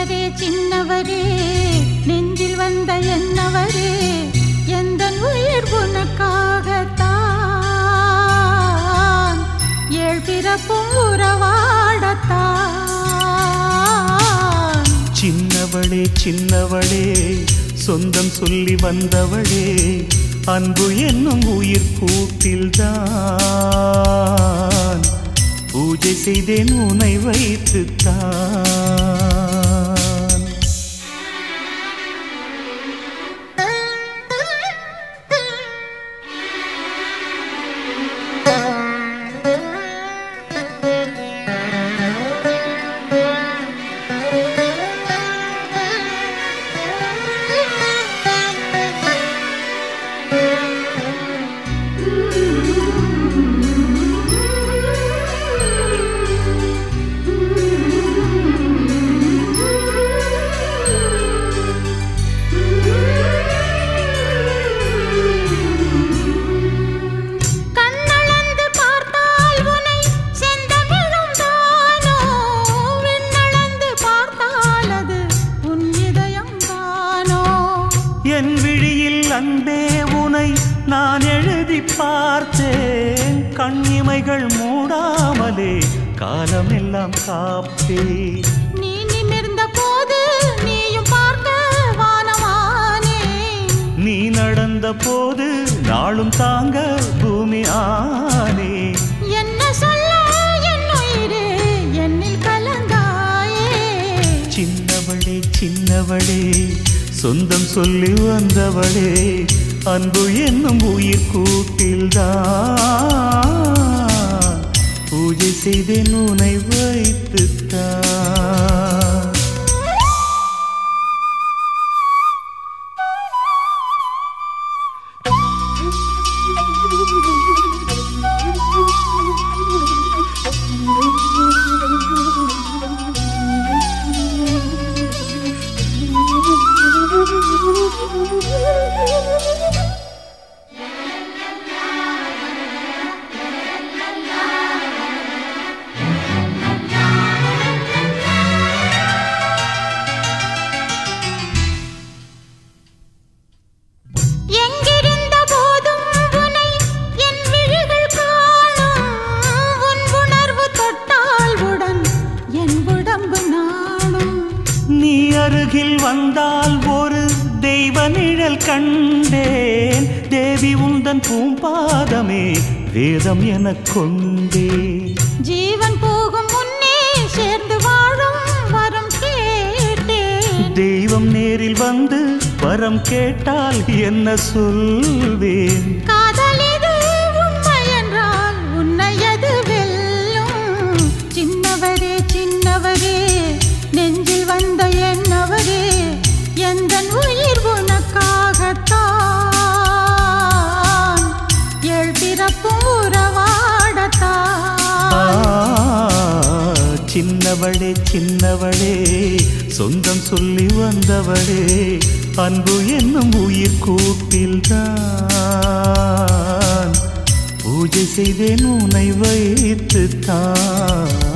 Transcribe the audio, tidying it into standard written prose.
சின்னவரே சின்னவரே நெஞ்சில் வந்த என்னவரே எந்தன் உயிர் உனக்காகத்தான் ஏழ் பிறப்பும் உறவாடத்தான். சின்னவளே சின்னவளே சொந்தம் சொல்லி வந்தவளே அன்பு என்னும் உயிர் கூட்டில்தான் பூஜை செய்தேன் உன்னை வைத்துத்தான். என் விழியில் அன்பே உனை நான் எழுதி பார்த்தேன் கண்ணிமைகள் மூடாமலே காலமெல்லாம் காப்பே. நீ நிமிர்ந்த போது நீயும் பார்க்க வானமானே நீ நடந்த போது நாளும் தாங்க பூமி ஆனே. என்ன சொல்ல என் உயிரே என்னில் கலந்தாயே. சின்னவளே சின்னவளே சொந்தம் சொல்லி வந்தவளே அன்பு என்னும் உயிர் கூட்டில்தான் பூஜை செய்தேன் உன்னை வைத்துத்தான். அருகில் வந்தால் ஒரு தெய்வ நிழல் கண்டேன் தேவி உந்தன் பூம்பாதமே வேதம் எனக் கொண்டே. ஜீவன் போகும் முன்னே சேர்ந்து வாழும் வரம் கேட்டேன். தெய்வம் நேரில் வந்து வரம் கேட்டால் என்ன சொல்வேன். காதலிது உண்மை என்றால் உன்னை எது வெல்லும். சின்னவரே சின்னவரே நெஞ்சில் வந்த என்னவரே எந்தன் உயிர் உனக்காகத்தான் ஏழ் பிறப்பும் உறவாடத்தான். சின்னவளே சின்னவளே சொந்தம் சொல்லி வந்தவளே அன்பு என்னும் உயிர் கூட்டில்தான் பூஜை செய்தேன் உன்னை வைத்துத்தான்.